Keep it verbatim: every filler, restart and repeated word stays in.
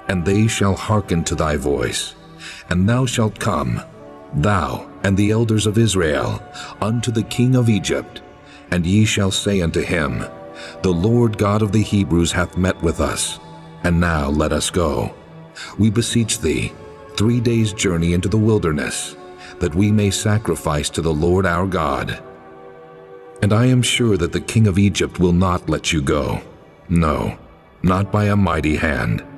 and they shall hearken to thy voice. And thou shalt come, thou and the elders of Israel, unto the king of Egypt, and ye shall say unto him, The Lord God of the Hebrews hath met with us, and now let us go. We beseech thee, three days' journey into the wilderness, that we may sacrifice to the Lord our God. And I am sure that the king of Egypt will not let you go, no, not by a mighty hand.